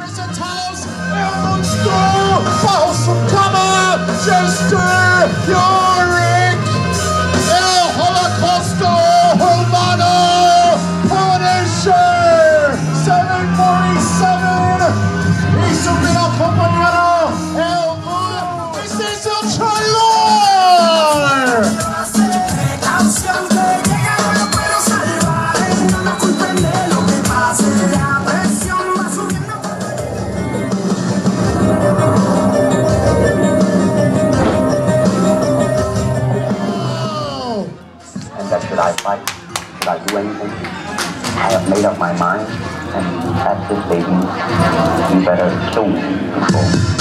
Presentaos el monstruo bajo su cama, Jester, Yorick, el holocausto humano, Punisher, 747, y su gran compañero, el Mojo. Este es el Traidor. Should I fight? Should I do anything? I have made up my mind, and at this baby, you better kill me before.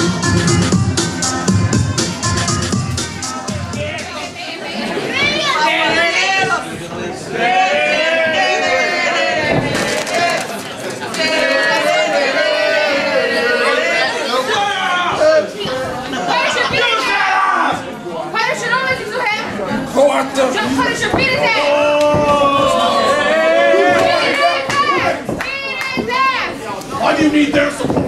Just punish your beat his ass! Beat his ass! Why do you need their support?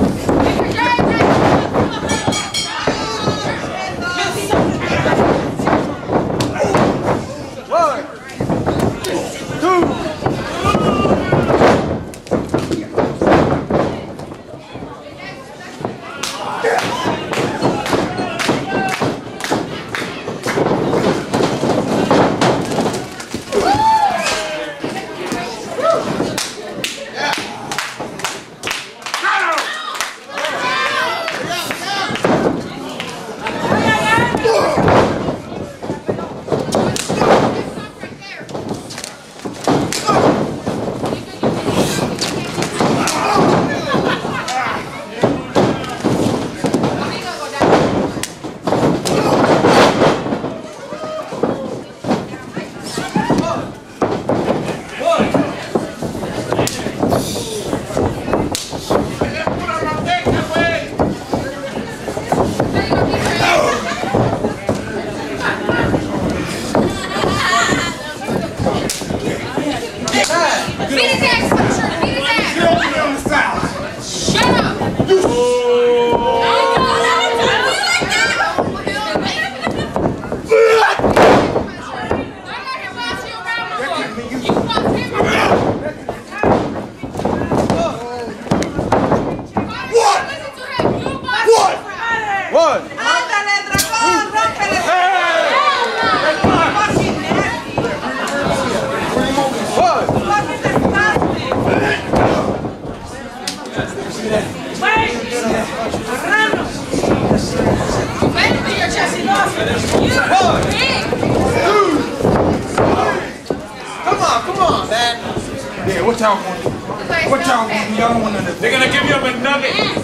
Come on, man. Yeah, what y'all want? What y'all want? Y'all don't want none of this. They're gonna give you a McNugget.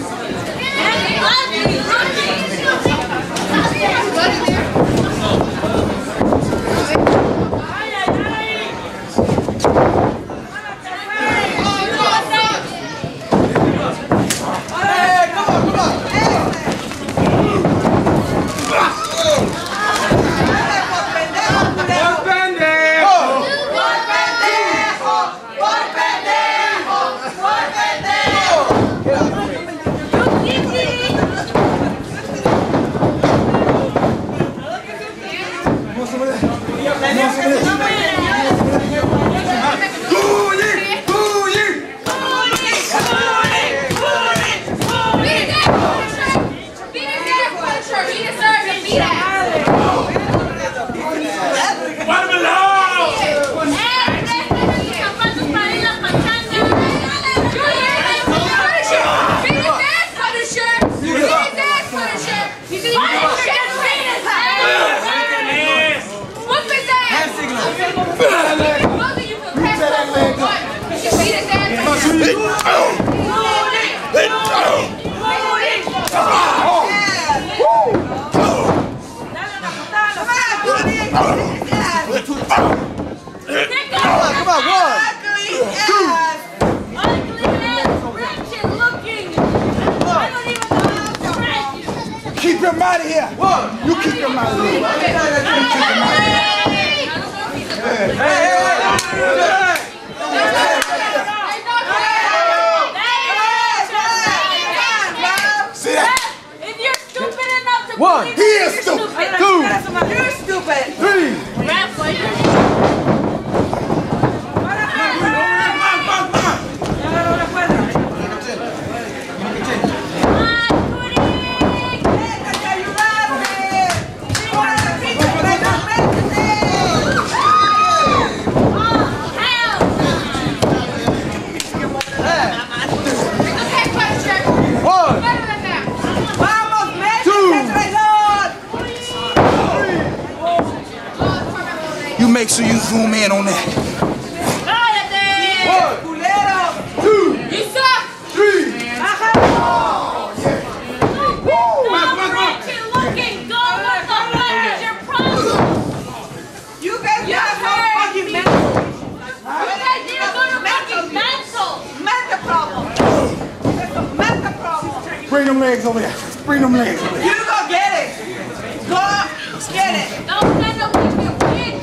Keep him out of here. What? You keep him out of here. 1. He is stupid. 2. You're stupid. 3. Make sure you zoom in on that. 1, 2, You suck! 3. Looking, go what the fuck is your problem? You guys have no fucking mental. You guys need to go to fucking mental. Mental problem. It's a mental problem. Bring them legs over there. Bring them legs over there. You go get it. Go get it. Don't send them with your bitch.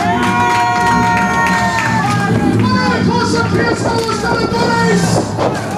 Vamos, Traidores!